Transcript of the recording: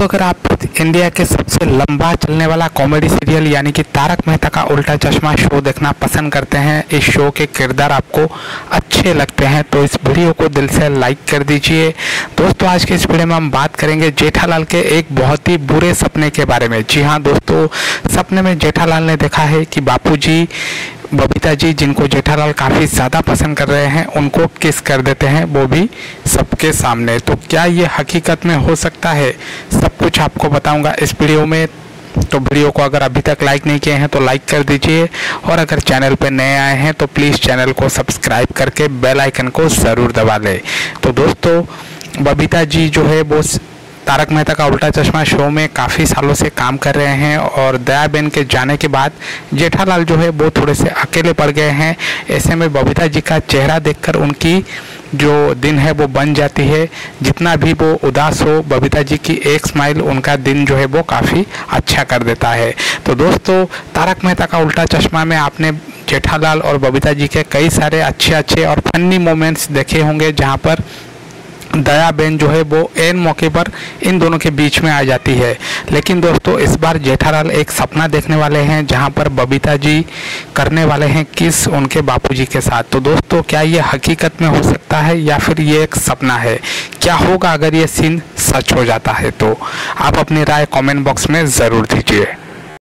दोस्तों अगर आप इंडिया के सबसे लंबा चलने वाला कॉमेडी सीरियल यानी कि तारक मेहता का उल्टा चश्मा शो देखना पसंद करते हैं, इस शो के किरदार आपको अच्छे लगते हैं तो इस वीडियो को दिल से लाइक कर दीजिए। दोस्तों आज के इस वीडियो में हम बात करेंगे जेठालाल के एक बहुत ही बुरे सपने के बारे में। जी हाँ दोस्तों, सपने में जेठालाल ने देखा है कि बापूजी बबीता जी, जिनको जेठालाल काफ़ी ज़्यादा पसंद कर रहे हैं, उनको किस कर देते हैं, वो भी सबके सामने। तो क्या ये हकीकत में हो सकता है, सब कुछ आपको बताऊंगा इस वीडियो में। तो वीडियो को अगर अभी तक लाइक नहीं किए हैं तो लाइक कर दीजिए, और अगर चैनल पर नए आए हैं तो प्लीज़ चैनल को सब्सक्राइब करके बेल आइकन को ज़रूर दबा लें। तो दोस्तों बबीता जी जो है वो तारक मेहता का उल्टा चश्मा शो में काफ़ी सालों से काम कर रहे हैं, और दयाबेन के जाने के बाद जेठालाल जो है वो थोड़े से अकेले पड़ गए हैं। ऐसे में बबीता जी का चेहरा देखकर उनकी जो दिन है वो बन जाती है। जितना भी वो उदास हो, बबीता जी की एक स्माइल उनका दिन जो है वो काफ़ी अच्छा कर देता है। तो दोस्तों तारक मेहता का उल्टा चश्मा में आपने जेठालाल और बबीता जी के कई सारे अच्छे और फनी मोमेंट्स देखे होंगे, जहाँ पर दयाबेन जो है वो एन मौके पर इन दोनों के बीच में आ जाती है। लेकिन दोस्तों इस बार जेठालाल एक सपना देखने वाले हैं, जहां पर बबीता जी करने वाले हैं किस उनके बापूजी के साथ। तो दोस्तों क्या ये हकीकत में हो सकता है या फिर ये एक सपना है? क्या होगा अगर ये सीन सच हो जाता है? तो आप अपनी राय कमेंट बॉक्स में ज़रूर दीजिए।